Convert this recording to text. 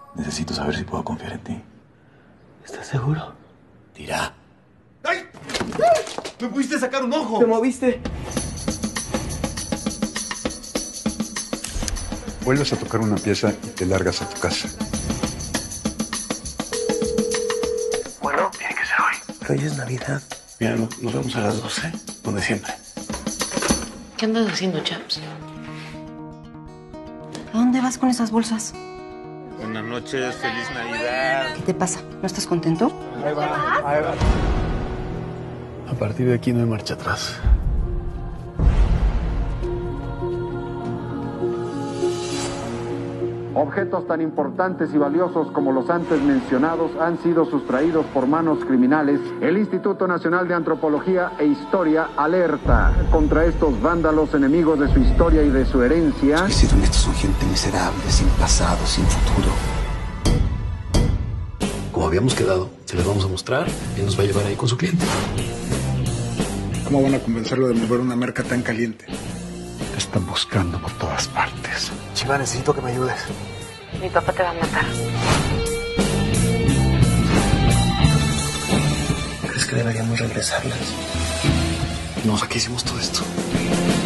Necesito saber si puedo confiar en ti. ¿Estás seguro? Tira. ¡Ay! ¡Me pudiste sacar un ojo! ¿Te moviste? Vuelves a tocar una pieza y te largas a tu casa. Bueno, Tiene que ser hoy. hoy es Navidad. Mira, nos vemos a las 12, donde siempre. ¿Qué andas haciendo, Chaps? ¿A dónde vas con esas bolsas? Buenas noches, feliz Navidad. ¿Qué te pasa? ¿No estás contento? A partir de aquí no hay marcha atrás. Objetos tan importantes y valiosos como los antes mencionados han sido sustraídos por manos criminales. El Instituto Nacional de Antropología e Historia alerta contra estos vándalos enemigos de su historia y de su herencia. Estoy siendo honestos, son gente miserable, sin pasado, sin futuro. Como habíamos quedado, se les vamos a mostrar y nos va a llevar ahí con su cliente. ¿Cómo van a convencerlo de mover una merca tan caliente? Te están buscando por todas partes. Chiva, necesito que me ayudes. Mi papá te va a matar. ¿Crees que deberíamos regresarlas? No, ¿a qué hicimos todo esto?